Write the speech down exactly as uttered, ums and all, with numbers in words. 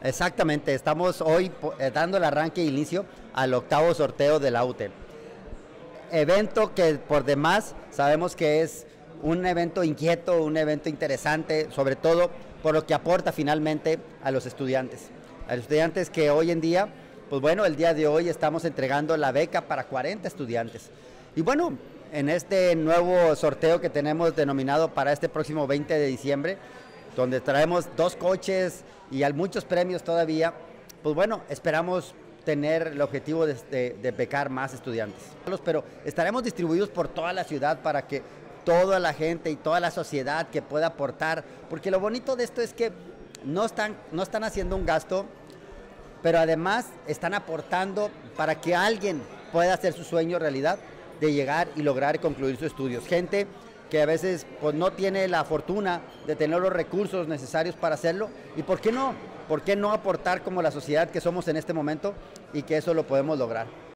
Exactamente, estamos hoy eh, dando el arranque e inicio al octavo sorteo de la U T E. Evento que por demás sabemos que es un evento inquieto, un evento interesante, sobre todo por lo que aporta finalmente a los estudiantes. A los estudiantes que hoy en día, pues bueno, el día de hoy estamos entregando la beca para cuarenta estudiantes. Y bueno, en este nuevo sorteo que tenemos denominado para este próximo veinte de diciembre, donde traemos dos coches y hay muchos premios todavía, pues bueno, esperamos tener el objetivo de, de, de becar más estudiantes. Pero estaremos distribuidos por toda la ciudad para que toda la gente y toda la sociedad que pueda aportar, porque lo bonito de esto es que no están, no están haciendo un gasto, pero además están aportando para que alguien pueda hacer su sueño realidad de llegar y lograr concluir sus estudios. Gente que a veces pues, no tiene la fortuna de tener los recursos necesarios para hacerlo, y ¿por qué no? ¿Por qué no aportar como la sociedad que somos en este momento y que eso lo podemos lograr?